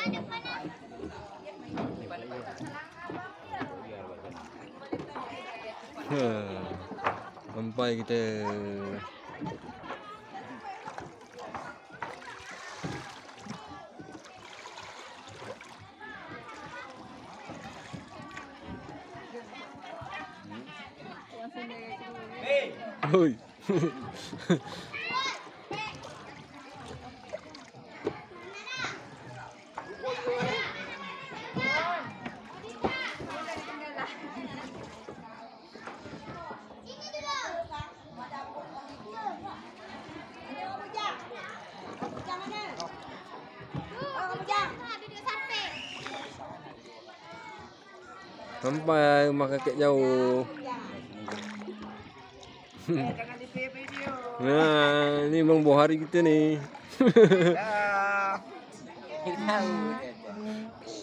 Sampai kita. Oi. Sampai rumah kakek jauh. Jangan di video. Nah, ini Bang Bohari kita nih. Dah.